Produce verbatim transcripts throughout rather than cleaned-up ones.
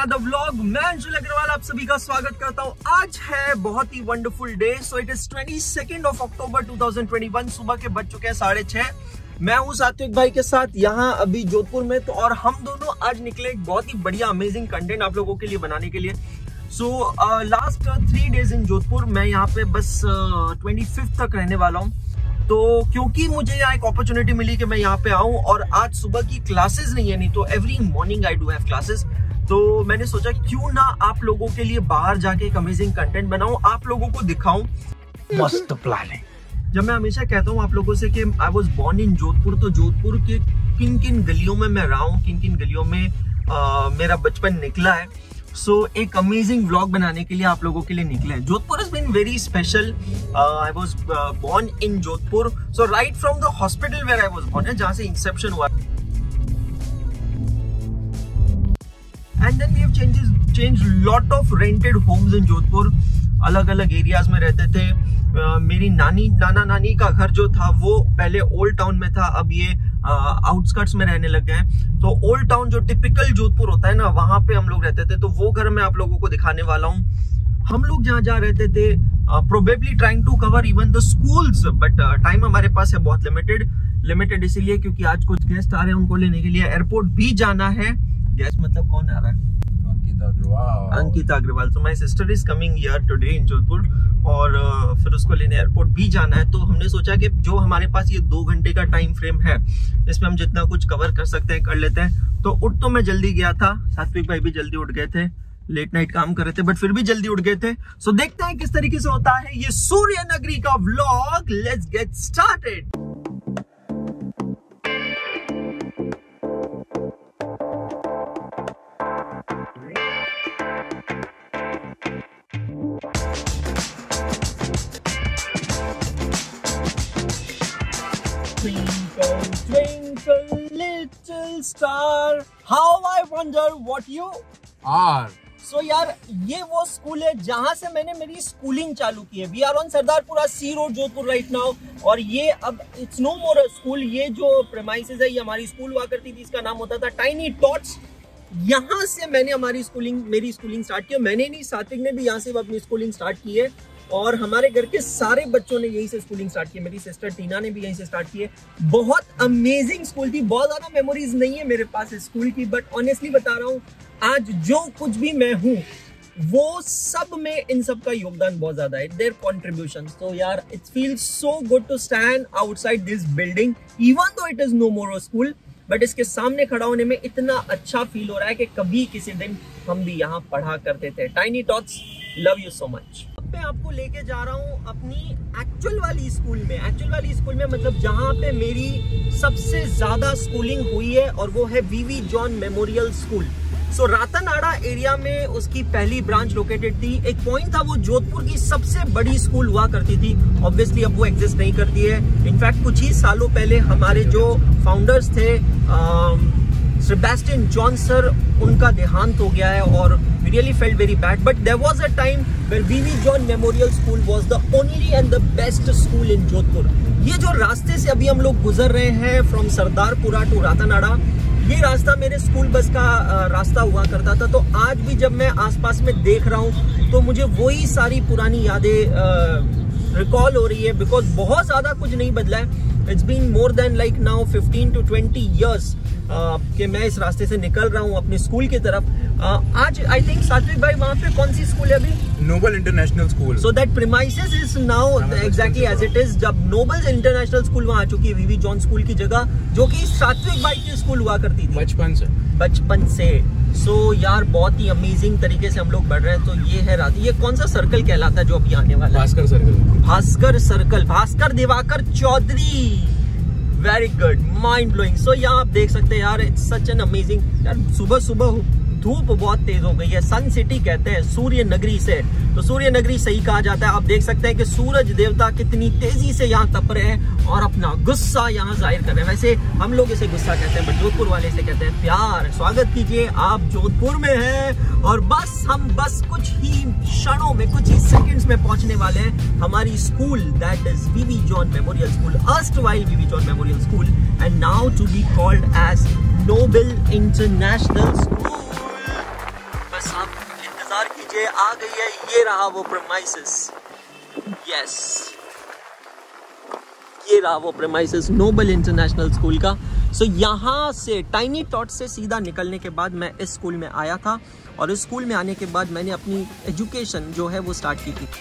another vlog। मैं अंशुल अग्रवाल आप सभी का स्वागत करता हूँ। आज है बहुत ही wonderful day. So it is twenty second of October two thousand twenty one. सुबह के बज चुके हैं साढ़े छह। मैं हूँ सात्विक भाई के साथ यहाँ अभी जोधपुर में। तो और हम दोनों आज निकले एक बहुत ही बढ़िया अमेजिंग कंटेंट आप लोगों के लिए बनाने के लिए। So last three days in Jodhpur. मैं यहाँ पे बस ट्वेंटी फिफ्थ तक रहने वाला हूँ। तो क्योंकि मुझे यहाँ एक अपॉर्चुनिटी मिली कि मैं यहाँ पे आऊँ और आज सुबह की क्लासेस नहीं है, नहीं तो every morning I do have classes. तो मैंने सोचा क्यों ना आप लोगों के लिए बाहर जाके एक अमेजिंग कंटेंट बनाऊं, आप लोगों को दिखाऊं। मस्त प्लान है। जब मैं हमेशा कहता हूँ आप लोगों से कि I was born in Jodhpur, तो जोधपुर के किन किन गलियों में मैं रहा हूँ, किन किन गलियों में आ, मेरा बचपन निकला है। सो so, एक अमेजिंग व्लॉग बनाने के लिए आप लोगों के लिए निकले हैं। Jodhpur has been very special. uh, I was uh, born in Jodhpur, so right from the hospital where I was born है, जहाँ से इंसेप्शन हुआ। And then we have changes, changed lot of rented homes in Jodhpur. अलग अलग areas में रहते थे। uh, मेरी नानी नाना नानी का घर जो था वो पहले ओल्ड टाउन में था, अब ये आउटस्कर्ट्स uh, में रहने लग गए। तो ओल्ड टाउन जो टिपिकल जोधपुर होता है ना, वहां पे हम लोग रहते थे। तो वो घर मैं आप लोगों को दिखाने वाला हूँ। हम लोग जहाँ जहाँ रहते थे, probably trying to cover even the schools, but time हमारे पास है बहुत लिमिटेड। लिमिटेड इसीलिए क्योंकि आज कुछ गेस्ट आ रहे हैं, उनको लेने के लिए एयरपोर्ट भी जाना है। गेस्ट मतलब कौन आ रहा है? Ankita Agarwal. Ankita Agarwal. So my sister is coming here today in Jodhpur और uh, फिर उसको लेने एयरपोर्ट भी जाना है। तो हमने सोचा कि जो हमारे पास ये दो घंटे का टाइम फ्रेम है, इसमें हम जितना कुछ कवर कर सकते हैं कर लेते हैं। तो उठ तो मैं जल्दी गया था, सात्विक भाई भी जल्दी उठ गए थे, लेट नाइट काम कर रहे थे बट फिर भी जल्दी उठ गए थे। सो so, देखते हैं किस तरीके से होता है ये सूर्य नगरी का vlog. Let's get started. Twinkle, twinkle, little star, how I wonder what you are. So यार ये वो स्कूल है जहाँ से मैंने मेरी स्कूलिंग चालू की है। We are on Sardarpura C road Jodhpur right now. और ये अब it's no more a school. ये जो प्रेमाइसेस है, ये हमारी स्कूल हुआ करती थी। इसका नाम होता था टाइनी टॉट्स। यहाँ से मैंने हमारी स्कूलिंग मेरी स्कूलिंग स्टार्ट की। मैंने नहीं, सात्विक ने भी यहाँ से अपनी स्कूलिंग स्टार्ट की है और हमारे घर के सारे बच्चों ने यहीं से स्कूलिंग स्टार्ट की। मेरी सिस्टर टीना ने भी यहीं से स्टार्ट की है। बहुत अमेजिंग स्कूल थी। बहुत ज्यादा मेमोरीज नहीं है मेरे पास इस स्कूल की, बट ऑनेस्टली बता रहा हूँ, आज जो कुछ भी मैं हूँ वो सब में इन सब का योगदान बहुत ज्यादा है, देयर कॉन्ट्रीब्यूशन। तो यार it feels so good to stand outside this building even though it is no more a school, but इसके सामने खड़ा होने में इतना अच्छा फील हो रहा है कि कभी किसी दिन हम भी यहाँ पढ़ा करते थे। Tiny tots, love you so much. मैं आपको लेके जा रहा हूँ अपनी एक्चुअल वाली स्कूल में। एक्चुअल वाली स्कूल में मतलब जहाँ पे मेरी सबसे ज्यादा स्कूलिंग हुई है, और वो है VV John memorial school. So Ratanada area में उसकी पहली ब्रांच लोकेटेड थी। एक पॉइंट था वो जोधपुर की सबसे बड़ी स्कूल हुआ करती थी। ऑब्वियसली अब वो एग्जिस्ट नहीं करती है। इनफैक्ट कुछ ही सालों पहले हमारे जो फाउंडर्स थे सेबेस्टियन जॉन सर, उनका देहांत हो गया है और we really felt very bad. But there was a time where VV John memorial school was the only and the best school in Jodhpur. ये जो रास्ते से अभी हम लोग गुजर रहे हैं फ्रॉम सरदारपुरा टू रातानाड़ा, ये रास्ता मेरे स्कूल बस का रास्ता हुआ करता था। तो आज भी जब मैं आसपास में देख रहा हूँ तो मुझे वही सारी पुरानी यादें रिकॉल हो रही है, बिकॉज बहुत ज्यादा कुछ नहीं बदला है। It's been more than like now fifteen to twenty years कि मैं इस रास्ते से निकल रहा हूँ अपनी स्कूल की तरफ। uh, आज आई थिंक सात्विक भाई वहाँ पे कौन सी स्कूल है अभी? Noble international school. So that premises is now exactly as it is. जब नोबल इंटरनेशनल स्कूल वहाँ आ चुकी है, वीवी जॉन स्कूल की जगह, जो कि सात्विक भाई की स्कूल हुआ करती थी बचपन से बचपन से सो so, यार बहुत ही अमेजिंग तरीके से हम लोग बढ़ रहे हैं। तो ये है रात, ये कौन सा सर्कल कहलाता है जो अभी आने वाला है? Bhaskar circle. Bhaskar circle, Bhaskar Diwakar Chaudhary. Very good, mind blowing. So यहाँ आप देख सकते हैं यार, इट्स सच एन अमेजिंग। यार सुबह सुबह धूप बहुत तेज हो गई है। सन सिटी कहते हैं सूर्य नगरी से, तो सूर्य नगरी सही कहा जाता है। आप देख सकते हैं कि सूरज देवता कितनी तेजी से यहाँ तप रहे हैं और अपना गुस्सा यहाँ जाहिर कर रहे हैं। वैसे हम लोग इसे गुस्सा कहते हैं, बट जोधपुर वाले इसे कहते हैं प्यार। स्वागत कीजिए, आप जोधपुर में हैं और बस हम बस कुछ ही क्षणों में, कुछ ही सेकंड्स में पहुंचने वाले हैं हमारी school, that is VV John memorial school, erstwhile VV John memorial school, and now to be called as Noble international school. लीजिए आ गई है, ये रहा वो प्रेमाइसेस। यस, ये रहा वो प्रेमाइसेस नोबल इंटरनेशनल स्कूल का। सो so, यहाँ से टाइनी टॉट से सीधा निकलने के बाद मैं इस स्कूल में आया था और इस स्कूल में आने के बाद मैंने अपनी एजुकेशन जो है वो स्टार्ट की थी।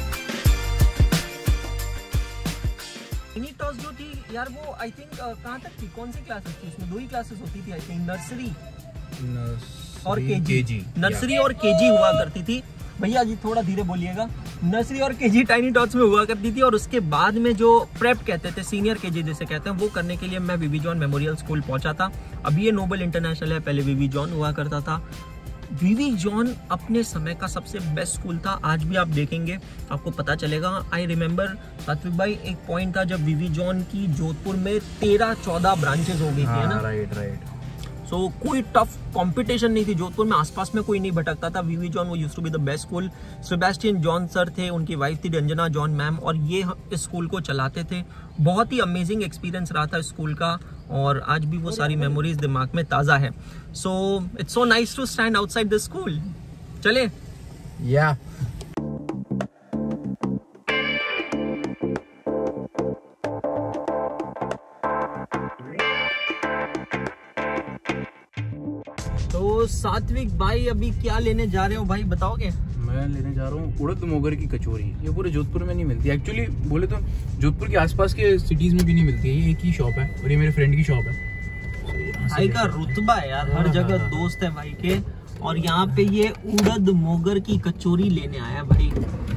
टाइनी टॉट जो थी यार वो आई थिंक कहाँ तक थी, कौन सी क्लासेस थी इसमें? दो ही क्लासेस होती थी आई थिंक, नर्सरी और केजी। नर्सरी और केजी हुआ करती थी। भैया जी थोड़ा धीरे बोलिएगा। नर्सरी और केजी टाइनी टॉट्स में हुआ करती थी और उसके बाद में जो प्रेप कहते थे, सीनियर केजी जिसे कहते हैं, वो करने के लिए मैं वीवी जॉन मेमोरियल स्कूल पहुंचा था। अभी ये नोबल इंटरनेशनल है, पहले वीवी जॉन हुआ करता था। वीवी जॉन अपने समय का सबसे बेस्ट स्कूल था। आज भी आप देखेंगे आपको पता चलेगा। आई रिमेम्बर सात्विक भाई, एक पॉइंट था जब वीवी जॉन की जोधपुर में तेरह चौदह ब्रांचेस हो गई थी, है ना? Right right. सो so, कोई टफ कंपटीशन नहीं थी जोधपुर में, आसपास में कोई नहीं भटकता था। वीवी जॉन वो used to be the best school. Sebastian John sir थे, उनकी वाइफ थी रंजना जॉन मैम, और ये इस स्कूल को चलाते थे। बहुत ही अमेजिंग एक्सपीरियंस रहा था स्कूल का और आज भी वो सारी मेमोरीज दिमाग में ताज़ा है। So it's so nice to stand outside the school. चले या तो सात्विक भाई अभी क्या लेने जा रहे हो भाई, बताओगे? मैं लेने जा रहा हूँ उड़द मोगर की कचौरी। ये पूरे जोधपुर में नहीं मिलती एक्चुअली, बोले तो जोधपुर के आसपास के सिटीज में भी नहीं मिलती है। ये एक ही शॉप है और ये मेरे फ्रेंड की शॉप है। भाई का रुतबा है यार, हर जगह दोस्त है भाई के, और यहाँ पे ये उड़द मोगर की कचौरी लेने आया भाई।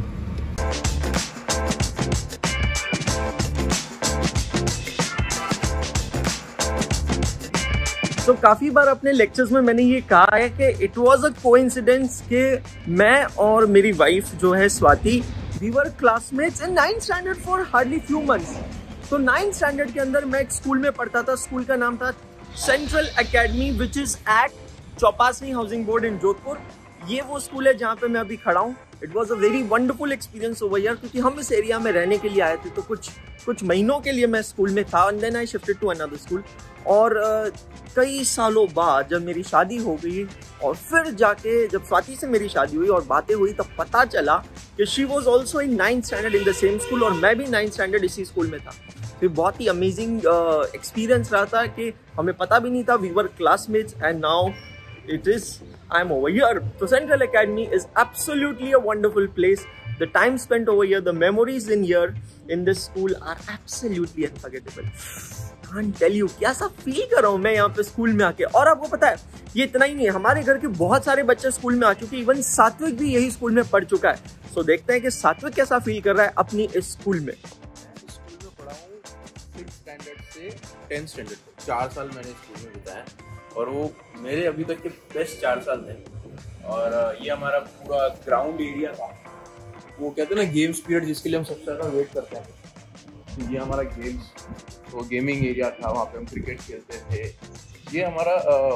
तो काफी बार अपने लेक्चर्स में मैंने ये कहा है कि इट वाज अ कोइंसिडेंस कि मैं और मेरी वाइफ जो है Swati, we were classmates in ninth standard for hardly few months. तो नाइन्थ स्टैंडर्ड के अंदर मैं एक स्कूल में पढ़ता था। स्कूल का नाम था central academy, which is at Chaupasni housing board in Jodhpur. ये वो स्कूल है जहाँ पे मैं अभी खड़ा हूँ। It was a very wonderful experience over here, क्योंकि हम इस एरिया में रहने के लिए आए थे। तो कुछ कुछ महीनों के लिए मैं स्कूल में था and then I shifted to another school. और uh, कई सालों बाद जब मेरी शादी हो गई और फिर जाके जब स्वाति से मेरी शादी हुई और बातें हुई, तब पता चला कि she was also in ninth standard in the same school और मैं भी नाइन्थ स्टैंडर्ड इसी स्कूल में था। फिर बहुत ही अमेजिंग एक्सपीरियंस uh, रहा था कि हमें पता भी नहीं था, we were classmates and now it is I'm over here. So Central Academy is absolutely a wonderful place. The time spent over here, the memories in here in this school are absolutely unforgettable. Can't tell you कैसा feel कर रहा हूँ मैं यहाँ पे school में आके। और आपको पता है ये इतना ही नहीं है, हमारे घर के बहुत सारे बच्चे स्कूल में आ चुके हैं। इवन सात्विक भी यही स्कूल में पढ़ चुका है। सो so, देखते हैं कि सात्विक कैसा फील कर रहा है अपनी इस स्कूल में। स्कूल में पढ़ा हूँ सिक्स स्टैंडर्ड से टेंथ स्टैंडर्ड तक। चार साल मैंने स्कूल में बिताया और वो मेरे अभी तक के बेस्ट चार साल थे। और ये हमारा पूरा ग्राउंड एरिया था, वो कहते हैं ना गेम्स पीरियड, जिसके लिए हम सबसे ज़्यादा वेट करते हैं। तो ये हमारा गेम्स वो गेमिंग एरिया था, वहाँ पे हम क्रिकेट खेलते थे। ये हमारा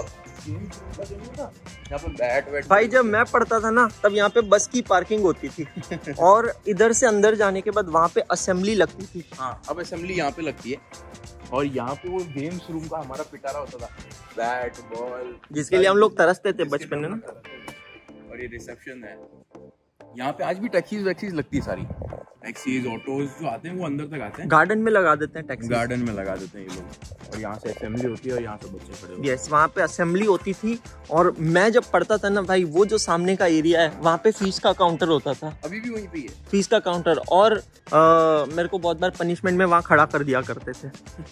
यहाँ पे बैट वैट। भाई जब मैं पढ़ता था ना तब यहाँ पे बस की पार्किंग होती थी और इधर से अंदर जाने के बाद वहाँ पे असेंबली लगती थी। हाँ, अब असेंबली यहाँ पे लगती है और यहाँ पे वो गेम्स रूम का हमारा पिटारा होता था, बैट बॉल, जिसके लिए हम लोग तरसते थे बचपन में ना। और ये रिसेप्शन है, यहाँ पे आज भी टैक्सीज वैक्सीज लगती है सारी। टैक्सीज ऑटोज जो आते हैं वो अंदर तक आते हैं, गार्डन में लगा देते हैं टैक्सी, गार्डन में लगा देते हैं ये लोग। और यहाँ से असेंबली होती है और यहाँ से बच्चे खड़े होते हैं। यस, वहाँ पे असेंबली होती थी। और मैं जब पढ़ता था ना भाई, वो जो सामने का एरिया है वहाँ पे फीस का काउंटर होता था। अभी भी वहीं पे है फीस का काउंटर। और आ, मेरे को बहुत बार पनिशमेंट में वहाँ खड़ा कर दिया करते थे।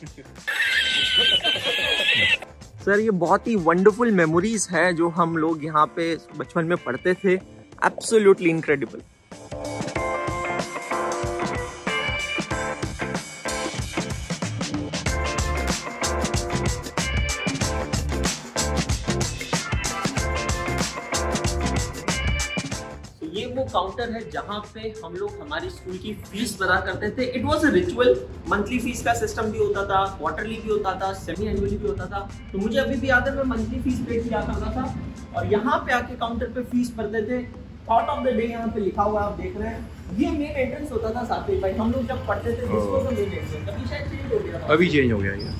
सर ये बहुत ही वंडरफुल मेमोरीज है जो हम लोग यहाँ पे बचपन में पढ़ते थे। Absolutely incredible. ये वो काउंटर है जहाँ पे हम लोग हमारी स्कूल की फीस भरा करते थे। It was a ritual. Monthly fees का सिस्टम भी होता था, क्वार्टरली भी होता था, सेमी एनुअली भी होता था। तो मुझे अभी भी याद है, मैं मंथली फीस पे किया करता था और यहाँ पे आके काउंटर पे फीस भरते थे। थॉट ऑफ द डे यहाँ पे लिखा हुआ है, आप देख रहे हैं। ये मेन एंट्रेंस होता था सात्विक भाई, हम लोग जब पढ़ते थे। This was the main entrance. अभी शायद चेंज हो गया, अभी चेंज हो गया ये।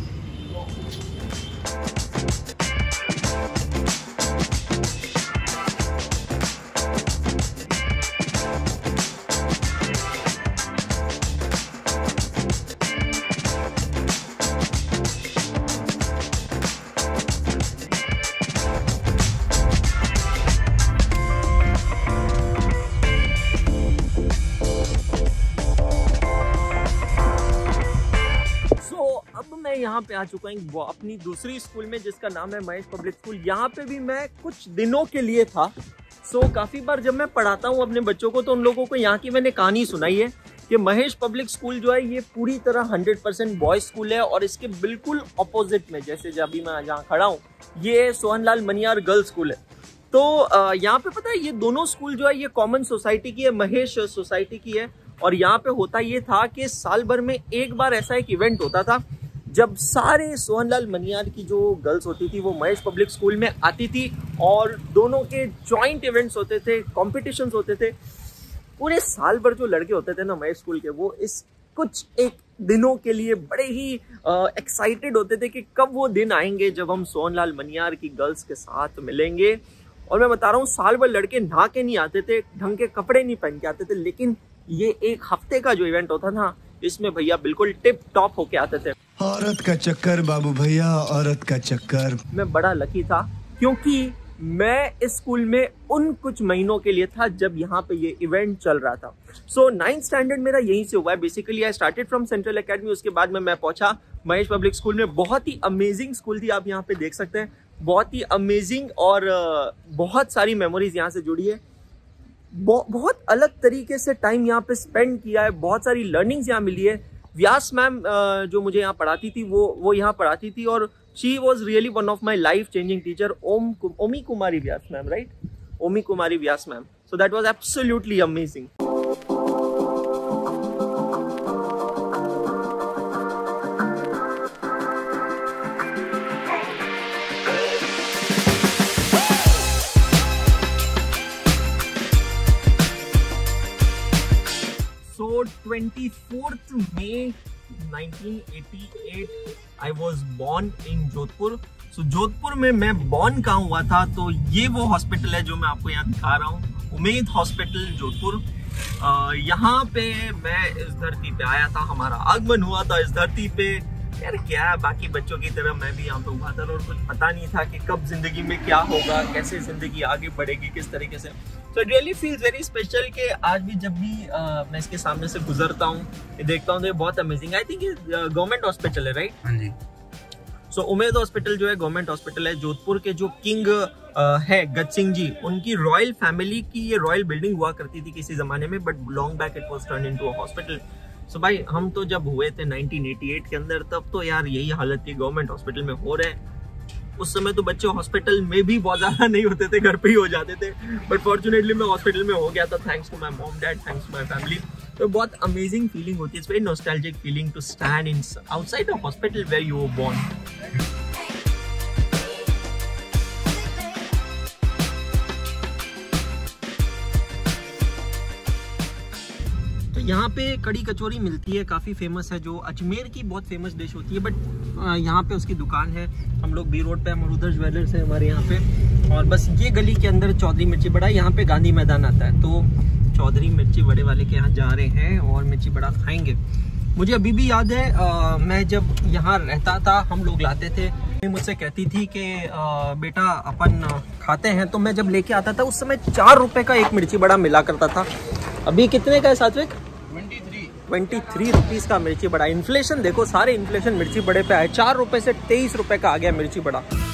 यहाँ पे आ चुका हूँ वो अपनी दूसरी स्कूल में जिसका नाम है महेश पब्लिक स्कूल। यहाँ पे भी मैं कुछ दिनों के लिए था। सो so, काफ़ी बार जब मैं पढ़ाता हूँ अपने बच्चों को तो उन लोगों को यहाँ की मैंने कहानी सुनाई है कि महेश पब्लिक स्कूल जो है ये पूरी तरह हंड्रेड परसेंट बॉयज स्कूल है और इसके बिल्कुल अपोजिट में जैसे जब भी मैं जहाँ खड़ा हूँ ये सोहनलाल मनियार गर्ल्स स्कूल है। तो यहाँ पे पता है ये दोनों स्कूल जो है ये कॉमन सोसाइटी की है, महेश सोसाइटी की है। और यहाँ पे होता ये था कि साल भर में एक बार ऐसा एक इवेंट होता था जब सारे सोहनलाल मनियार की जो गर्ल्स होती थी वो महेश पब्लिक स्कूल में आती थी और दोनों के जॉइंट इवेंट्स होते थे, कॉम्पिटिशन्स होते थे। पूरे साल भर जो लड़के होते थे ना महेश स्कूल के वो इस कुछ एक दिनों के लिए बड़े ही एक्साइटेड होते थे कि कब वो दिन आएंगे जब हम सोहनलाल मनियार की गर्ल्स के साथ मिलेंगे। और मैं बता रहा हूँ साल भर लड़के नहा के नहीं आते थे, ढंग के कपड़े नहीं पहन के आते थे, लेकिन ये एक हफ्ते का जो इवेंट होता था इसमें भैया बिल्कुल टिप टॉप होके आते थे। औरत का चक्कर बाबू भैया, औरत का चक्कर। मैं बड़ा लकी था क्योंकि मैं इस स्कूल में उन कुछ महीनों के लिए था जब यहाँ पे ये इवेंट चल रहा था। सो नाइन्थ स्टैंडर्ड मेरा यहीं से हुआ है। Basically I started from central academy, उसके बाद में मैं पहुंचा महेश पब्लिक स्कूल में। बहुत ही अमेजिंग स्कूल थी, आप यहाँ पे देख सकते हैं, बहुत ही अमेजिंग और बहुत सारी मेमोरीज यहाँ से जुड़ी है। बहुत अलग तरीके से टाइम यहाँ पे स्पेंड किया है, बहुत सारी लर्निंग्स यहाँ मिली है। व्यास मैम जो मुझे यहाँ पढ़ाती थी वो वो यहाँ पढ़ाती थी और she was really one of my life changing teacher. Om Omi Kumari Vyas ma'am, right, Omi Kumari Vyas ma'am. So that was absolutely amazing. So twenty-fourth May nineteen eighty-eight I was born in Jodhpur. So so, Jodhpur में मैं बॉर्न कहाँ हुआ था तो ये वो हॉस्पिटल है जो मैं आपको यहाँ दिखा रहा हूँ, उम्मीद हॉस्पिटल जोधपुर। यहाँ पे मैं इस धरती पे आया था, हमारा आगमन हुआ था इस धरती पे। यार क्या है, बाकी बच्चों की तरह मैं भी यहाँ पे हुआ था और कुछ पता नहीं था कि कब जिंदगी में क्या होगा, कैसे जिंदगी आगे बढ़ेगी, किस तरीके से। तो it really feels very special कि आज भी जब भी uh, मैं इसके सामने से गुजरता हूँ, देखता हूँ तो ये बहुत अमेजिंग। आई थिंक ये गवर्नमेंट हॉस्पिटल है, राइट? हाँ जी। सो so, उम्मीद हॉस्पिटल जो है गवर्नमेंट हॉस्पिटल है। जोधपुर के जो किंग uh, है गज सिंह जी, उनकी रॉयल फैमिली की ये रॉयल बिल्डिंग हुआ करती थी किसी जमाने में, but long back it was turn into a hospital. So भाई हम तो जब हुए थे नाइनटीन एटी एट के अंदर, तब तो यार यही हालत थी, गवर्नमेंट हॉस्पिटल में हो रहे हैं। उस समय तो बच्चे हॉस्पिटल में भी बहुत ज्यादा नहीं होते थे, घर पे ही हो जाते थे, बट फॉर्चुनेटली मैं हॉस्पिटल में हो गया था, thanks to my mom dad, thanks to my family. तो बहुत अमेजिंग फीलिंग होती है, it's very nostalgic feeling to stand in outside a hospital where you were born. यहाँ पे कड़ी कचौरी मिलती है, काफ़ी फेमस है, जो अजमेर की बहुत फेमस डिश होती है, बट यहाँ पे उसकी दुकान है। हम लोग बी रोड पे, अमरूदर ज्वेलर्स है हमारे यहाँ पे, और बस ये गली के अंदर चौधरी मिर्ची बड़ा, यहाँ पे गांधी मैदान आता है, तो चौधरी मिर्ची बड़े वाले के यहाँ जा रहे हैं और मिर्ची बड़ा खाएंगे। मुझे अभी भी याद है आ, मैं जब यहाँ रहता था हम लोग लाते थे, मुझसे कहती थी कि बेटा अपन खाते हैं, तो मैं जब लेके आता था उस समय चार रुपए का एक मिर्ची बड़ा मिला करता था। अभी कितने का है सात्विक? ट्वेंटी थ्री रुपीज का मिर्ची बड़ा। इन्फ्लेशन देखो, सारे इन्फ्लेशन मिर्ची बड़े पे आए, चार रुपए से तेईस रुपए का आ गया मिर्ची बड़ा।